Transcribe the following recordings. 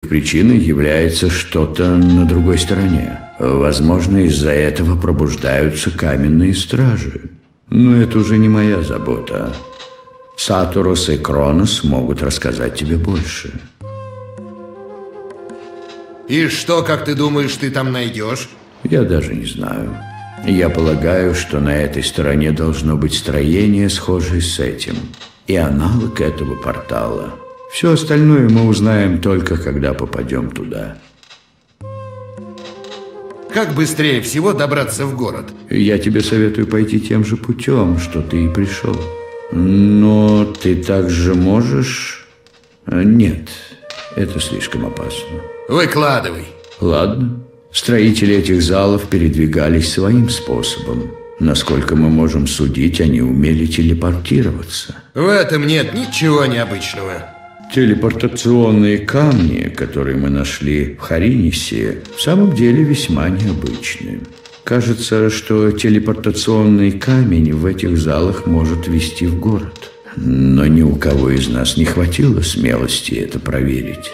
причиной является что-то на другой стороне. Возможно, из-за этого пробуждаются каменные стражи. Но это уже не моя забота. Сатурос и Кронос могут рассказать тебе больше. И что, как ты думаешь, ты там найдешь? Я даже не знаю. Я полагаю, что на этой стороне должно быть строение, схожее с этим, и аналог этого портала. Все остальное мы узнаем только, когда попадем туда. Как быстрее всего добраться в город? Я тебе советую пойти тем же путем, что ты и пришел. Но ты также можешь... Нет, это слишком опасно. Выкладывай. Ладно. Строители этих залов передвигались своим способом. Насколько мы можем судить, они умели телепортироваться. В этом нет ничего необычного. Телепортационные камни, которые мы нашли в Харинисе, в самом деле весьма необычны. Кажется, что телепортационный камень в этих залах может вести в город. Но ни у кого из нас не хватило смелости это проверить.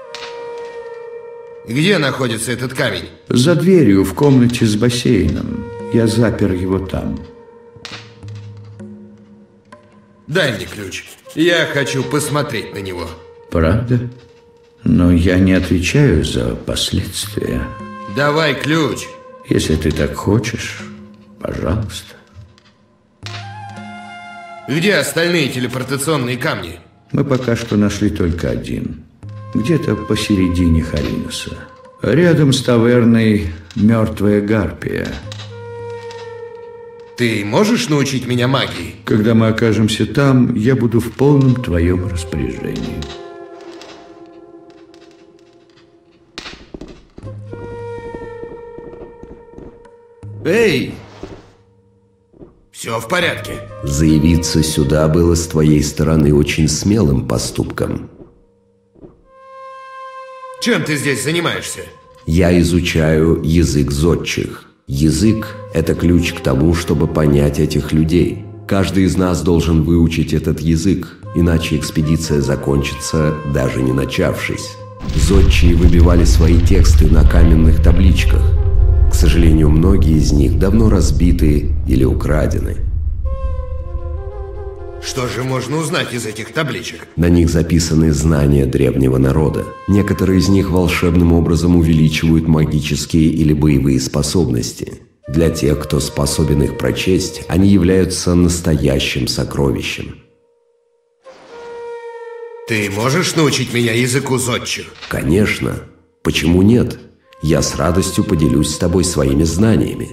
Где находится этот камень? За дверью в комнате с бассейном. Я запер его там. Дай мне ключ. Я хочу посмотреть на него. Правда? Но я не отвечаю за последствия. Давай ключ. Если ты так хочешь, пожалуйста. Где остальные телепортационные камни? Мы пока что нашли только один. Где-то посередине Хариноса. Рядом с таверной «Мертвая гарпия». Ты можешь научить меня магии? Когда мы окажемся там, я буду в полном твоем распоряжении. Эй! Все в порядке. Заявиться сюда было с твоей стороны очень смелым поступком. Чем ты здесь занимаешься? Я изучаю язык зодчих. Язык – это ключ к тому, чтобы понять этих людей. Каждый из нас должен выучить этот язык, иначе экспедиция закончится, даже не начавшись. Зодчие выбивали свои тексты на каменных табличках. К сожалению, многие из них давно разбиты или украдены. Что же можно узнать из этих табличек? На них записаны знания древнего народа. Некоторые из них волшебным образом увеличивают магические или боевые способности. Для тех, кто способен их прочесть, они являются настоящим сокровищем. Ты можешь научить меня языку зодчих? Конечно. Почему нет? Я с радостью поделюсь с тобой своими знаниями.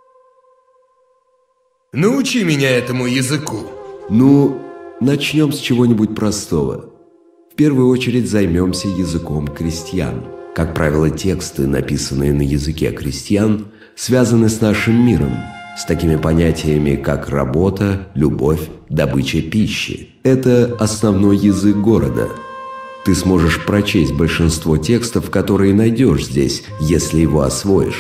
Научи меня этому языку. Ну, начнем с чего-нибудь простого. В первую очередь займемся языком крестьян. Как правило, тексты, написанные на языке крестьян, связаны с нашим миром, с такими понятиями, как работа, любовь, добыча пищи. Это основной язык города. Ты сможешь прочесть большинство текстов, которые найдешь здесь, если его освоишь.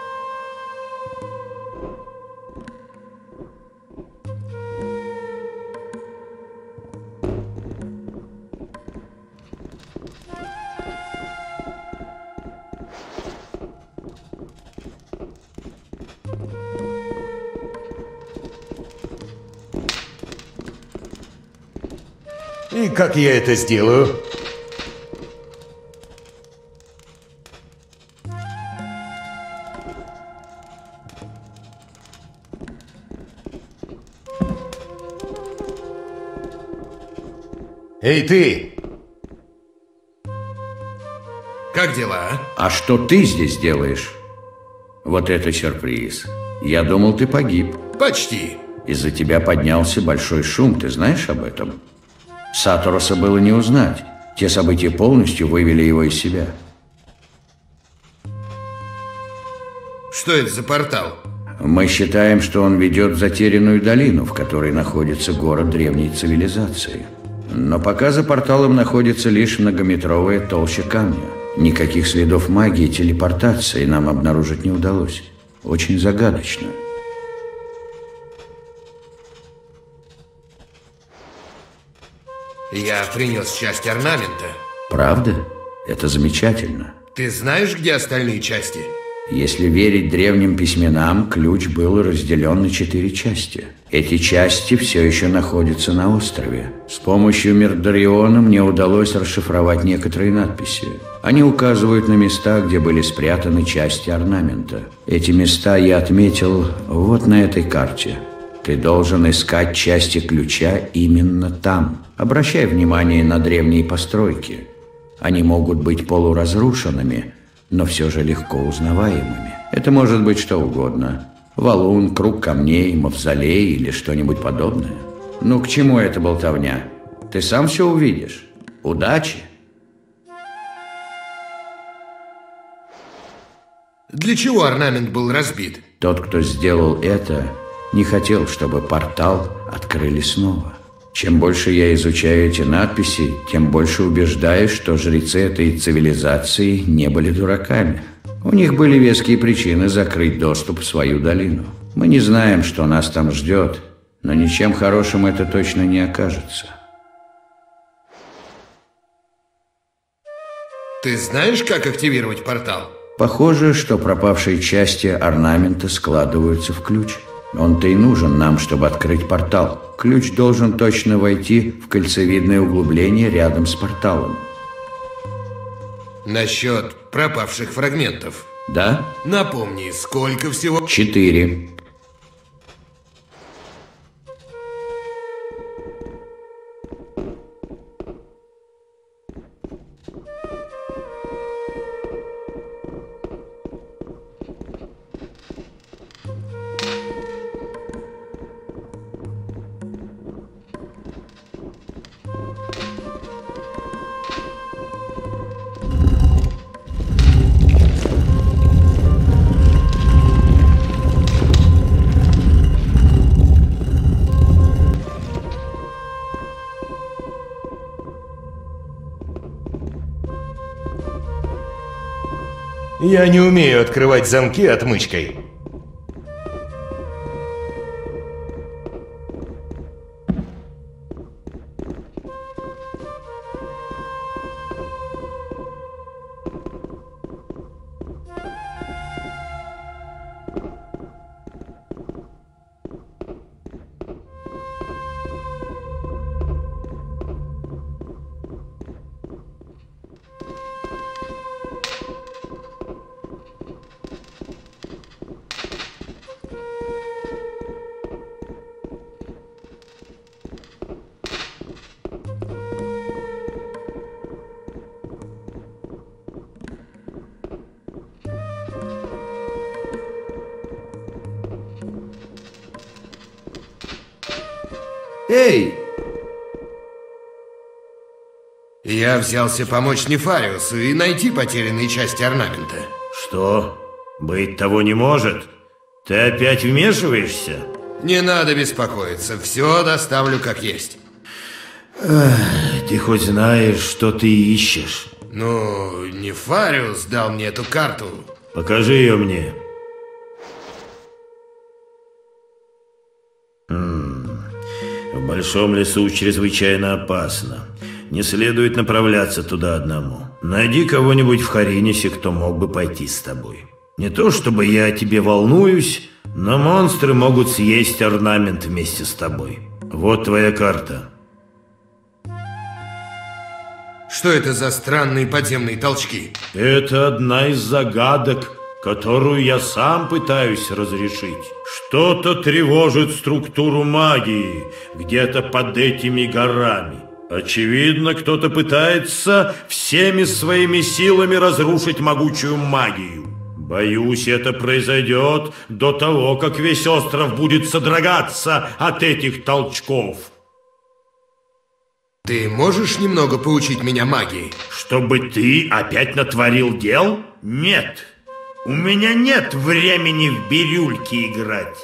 И как я это сделаю? Эй, ты! Как дела? А что ты здесь делаешь? Вот это сюрприз. Я думал, ты погиб. Почти. Из-за тебя поднялся большой шум, ты знаешь об этом? Сатуроса было не узнать. Те события полностью вывели его из себя. Что это за портал? Мы считаем, что он ведет в затерянную долину, в которой находится город древней цивилизации. Но пока за порталом находится лишь многометровая толща камня. Никаких следов магии и телепортации нам обнаружить не удалось. Очень загадочно. Я принес часть орнамента. Правда? Это замечательно. Ты знаешь, где остальные части? Если верить древним письменам, ключ был разделен на 4 части. Эти части все еще находятся на острове. С помощью Мирдариона мне удалось расшифровать некоторые надписи. Они указывают на места, где были спрятаны части орнамента. Эти места я отметил вот на этой карте. Ты должен искать части ключа именно там. Обращай внимание на древние постройки. Они могут быть полуразрушенными, но все же легко узнаваемыми. Это может быть что угодно. Валун, круг камней, мавзолей или что-нибудь подобное. Ну, к чему эта болтовня? Ты сам все увидишь. Удачи! Для чего орнамент был разбит? Тот, кто сделал это, не хотел, чтобы портал открыли снова. Чем больше я изучаю эти надписи, тем больше убеждаюсь, что жрецы этой цивилизации не были дураками. У них были веские причины закрыть доступ в свою долину. Мы не знаем, что нас там ждет, но ничем хорошим это точно не окажется. Ты знаешь, как активировать портал? Похоже, что пропавшие части орнамента складываются в ключ. Он-то и нужен нам, чтобы открыть портал. Ключ должен точно войти в кольцевидное углубление рядом с порталом. Насчет пропавших фрагментов. Да? Напомни, сколько всего? 4. Я не умею открывать замки отмычкой. Эй! Я взялся помочь Нефариусу и найти потерянные части орнамента. Что? Быть того не может? Ты опять вмешиваешься? Не надо беспокоиться, все доставлю как есть. Ты хоть знаешь, что ты ищешь? Ну, Нефариус дал мне эту карту. Покажи ее мне. В большом лесу чрезвычайно опасно. Не следует направляться туда одному. Найди кого-нибудь в Харинисе, кто мог бы пойти с тобой. Не то чтобы я о тебе волнуюсь, но монстры могут съесть орнамент вместе с тобой. Вот твоя карта. Что это за странные подземные толчки? Это одна из загадок, которую я сам пытаюсь разрешить. Что-то тревожит структуру магии где-то под этими горами. Очевидно, кто-то пытается всеми своими силами разрушить могучую магию. Боюсь, это произойдет до того, как весь остров будет содрогаться от этих толчков. Ты можешь немного поучить меня магии? Чтобы ты опять натворил дел? Нет. У меня нет времени в бирюльки играть.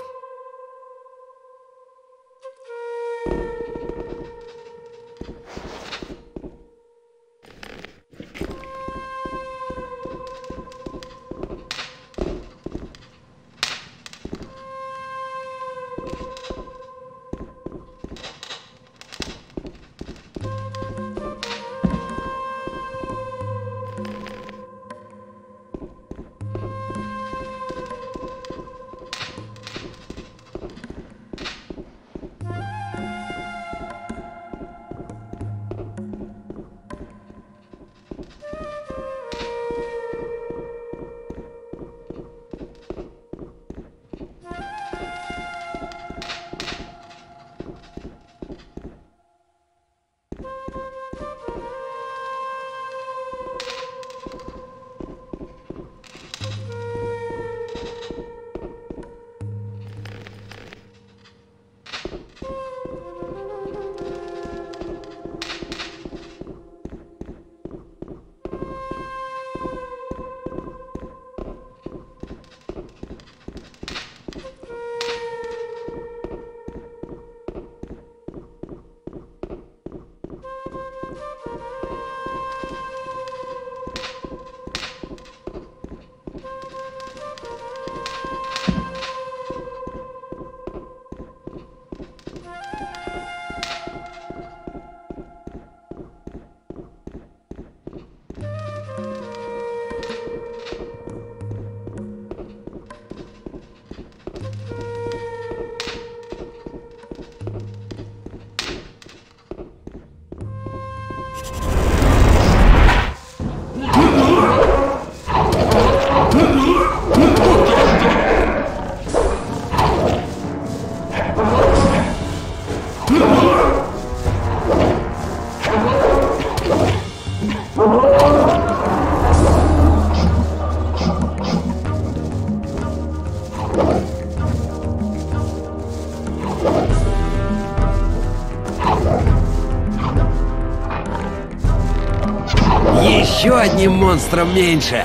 одним монстром меньше.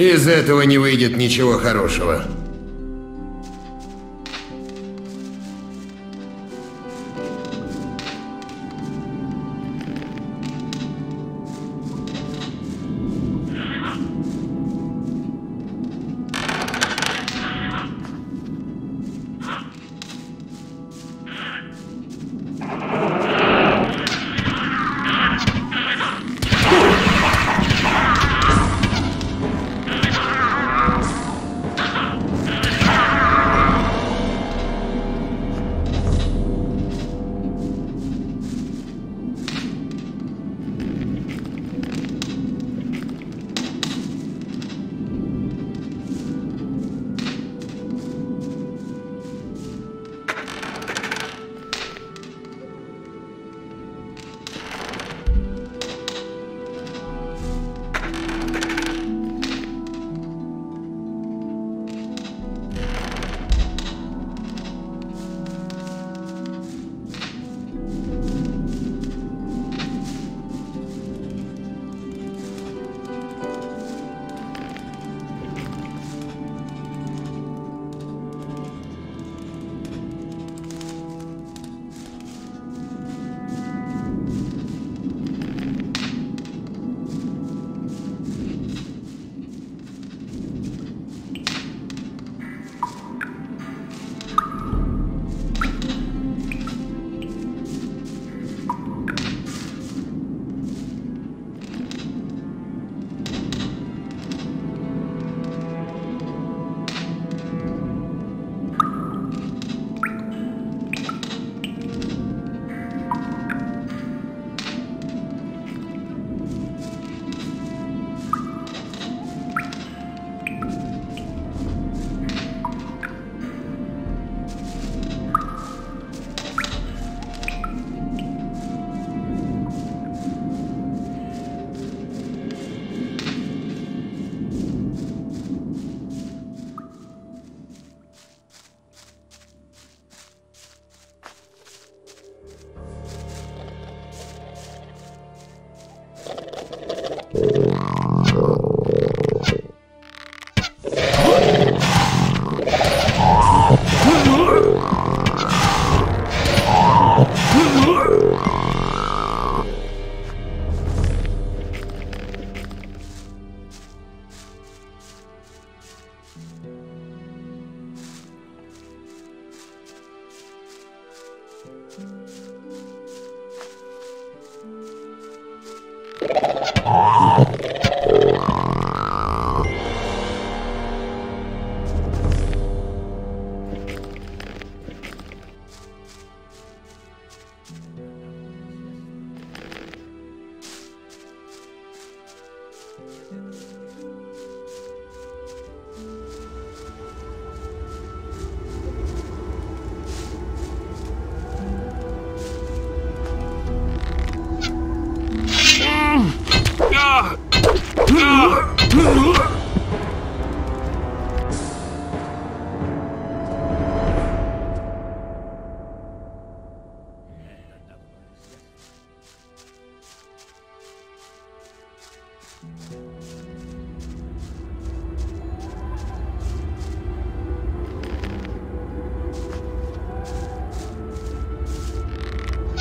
Из этого не выйдет ничего хорошего.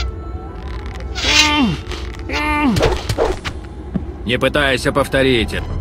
Не пытайся повторить это.